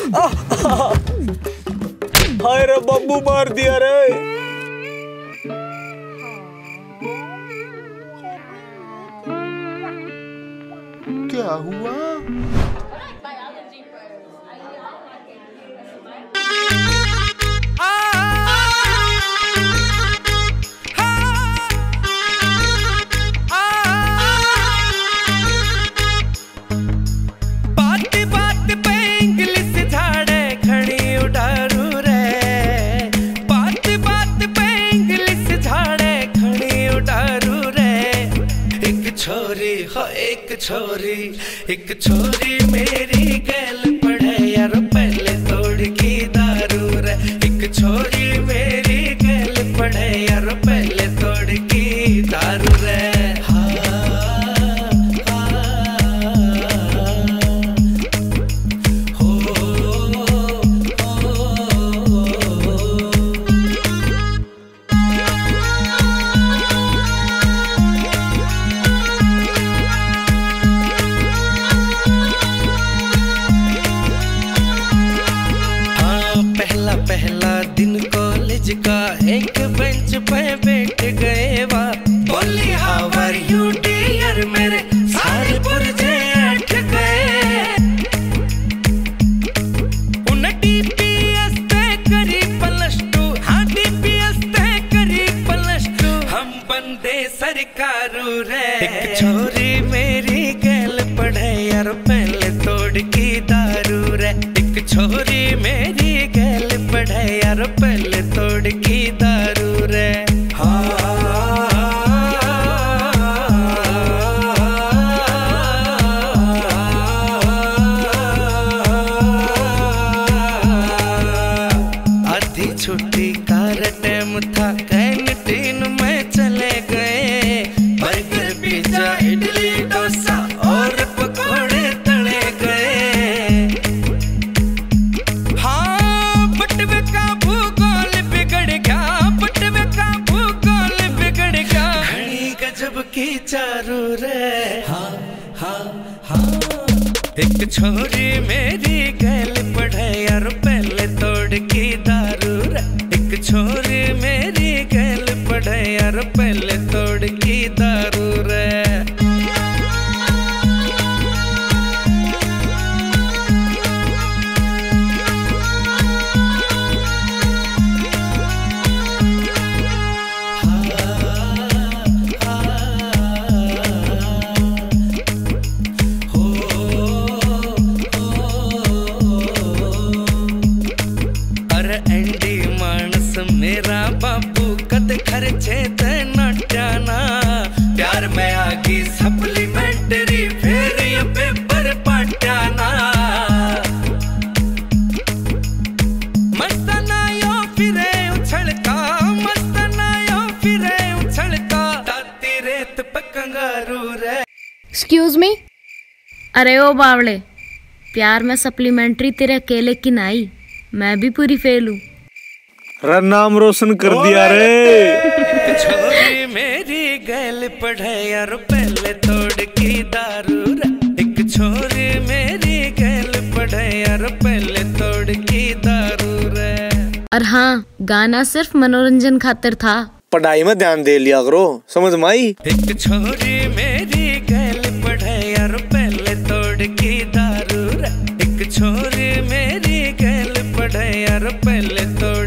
हाय रे बब्बू मार दिया रे। क्या हुआ? एक छोरी मेरी गैल पढ़े यार पहले तोड़ की दारू रे। एक छोरी मेरी गैल पढ़े यार पहले तोड़ की दारू रे। पहला दिन कॉलेज का एक बेंच पे बैठ गए वा। बोली हाउ आर यू डियर मेरे सारे पुरजे अट गए। उन DPS ते करी +2, हाँ DPS ते करी +2। हम बंदे सरकारू रे। एक छोरी मेरी गैल पढ़े यार पहले तोड़ की दारू रे। एक छोरी मेरी गैल पढ़े यार पहले तोड़ की दारू रे। आधी छुट्टी का टाइम था, कैंटीन में चले गए। बर्गर पिज्जा इडली डोसा और पकोड़े तले गए। बटवे का भूगोल बिगड़ गया, बटवे का भूगोल बिगड़ गया। घड़ी गजब की चारू रे। हाँ हाँ हाँ। एक छोरी मेरी गैल पढ़े यार पहले तोड़ की दारू रे। एक छोरी मेरी गैल पढ़े यार पहले तोड़ की दारू रे। मेरा बाबू कद खर्चे ते नटाना। प्यार में आगी सप्लीमेंट्री फिर ये पेपर पटाना। मस्ताना यो फिरे उछलता, मस्ताना यो फिरे उछलता। ताती रेत पे कंगारू रे। Excuse me. अरे ओ बावले, प्यार में सप्लीमेंट्री तेरे अकेले की नाई, मैं भी पूरी फेल हूँ। नाम रोशन कर दिया रे। छोरी मेरी गैल पढ़े यार पहले तोड़ की दारू रे। एक छोरी मेरी गैल पढ़े यार पहले तोड़ की दारू रे। और हाँ, गाना सिर्फ मनोरंजन खातिर था, पढ़ाई में ध्यान दे लिया करो, समझ में आई। एक छोरी मेरी गैल पढ़े यार पहले तोड़ की दारू रे। एक छोरी मेरी गैल पढ़े यार पहले तोड़